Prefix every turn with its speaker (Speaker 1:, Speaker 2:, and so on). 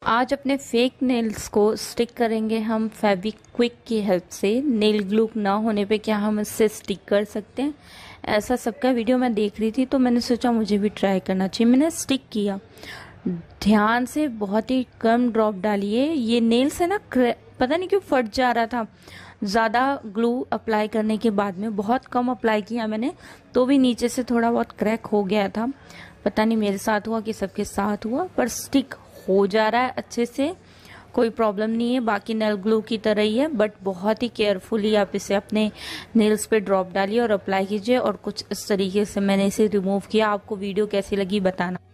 Speaker 1: आज अपने fake nails को स्टिक करेंगे हम फेविक्विक की हेल्प से। नेल ग्लू ना होने पे क्या हम इससे स्टिक कर सकते हैं? ऐसा सबका वीडियो मैं देख रही थी तो मैंने सोचा मुझे भी ट्राई करना चाहिए। मैंने स्टिक किया, ध्यान से बहुत ही कम ड्रॉप डालिए। ये नेल्स है ना, पता नहीं क्यों फट जा रहा था। ज़्यादा ग्लू अप्लाई करने के बाद में बहुत कम अप्लाई किया मैंने, तो भी नीचे से थोड़ा बहुत क्रैक हो गया था। पता नहीं मेरे साथ हुआ कि सबके साथ हुआ, पर स्टिक हो जा रहा है अच्छे से, कोई प्रॉब्लम नहीं है। बाकी नेल ग्लू की तरह ही है, बट बहुत ही केयरफुली आप इसे अपने नेल्स पे ड्रॉप डालिए और अप्लाई कीजिए। और कुछ इस तरीके से मैंने इसे रिमूव किया। आपको वीडियो कैसी लगी बताना।